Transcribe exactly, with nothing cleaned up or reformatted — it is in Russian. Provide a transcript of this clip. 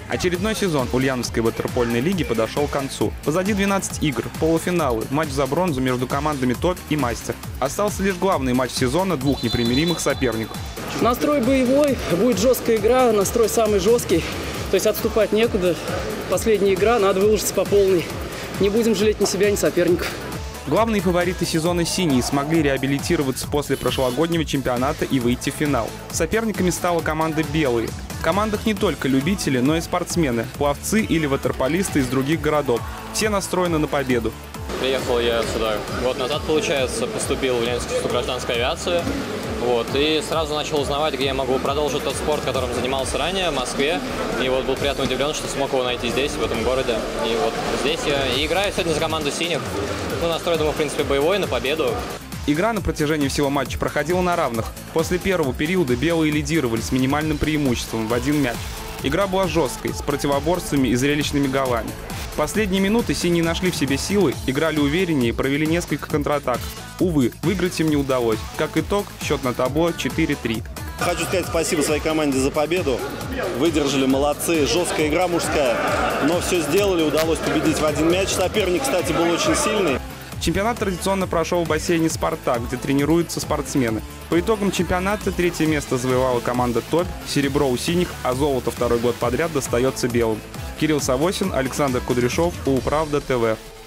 Очередной сезон Ульяновской ватерпольной лиги подошел к концу. Позади двенадцать игр, полуфиналы, матч за бронзу между командами «Топ» и «Мастер». Остался лишь главный матч сезона двух непримиримых соперников. Настрой боевой, будет жесткая игра, настрой самый жесткий. То есть отступать некуда. Последняя игра, надо выложиться по полной. Не будем жалеть ни себя, ни соперников. Главные фавориты сезона «Синие» смогли реабилитироваться после прошлогоднего чемпионата и выйти в финал. Соперниками стала команда «Белые». В командах не только любители, но и спортсмены, пловцы или ватерполисты из других городов. Все настроены на победу. Приехал я сюда год назад, получается, поступил в Ульяновский институт гражданской авиации. Вот, и сразу начал узнавать, где я могу продолжить тот спорт, которым занимался ранее, в Москве. И вот был приятно удивлен, что смог его найти здесь, в этом городе. И вот здесь я и играю сегодня за команду «Синих». Ну, настрой, думаю, в принципе, боевой, на победу. Игра на протяжении всего матча проходила на равных. После первого периода белые лидировали с минимальным преимуществом в один мяч. Игра была жесткой, с противоборствами и зрелищными голами. В последние минуты синие нашли в себе силы, играли увереннее и провели несколько контратак. Увы, выиграть им не удалось. Как итог, счет на табло четыре три. Хочу сказать спасибо своей команде за победу. Выдержали, молодцы. Жесткая игра мужская, но все сделали, удалось победить в один мяч. Соперник, кстати, был очень сильный. Чемпионат традиционно прошел в бассейне «Спартак», где тренируются спортсмены. По итогам чемпионата третье место завоевала команда «Топ», серебро у синих, а золото второй год подряд достается белым. Кирилл Савосин, Александр Кудряшов, Улправда ТВ.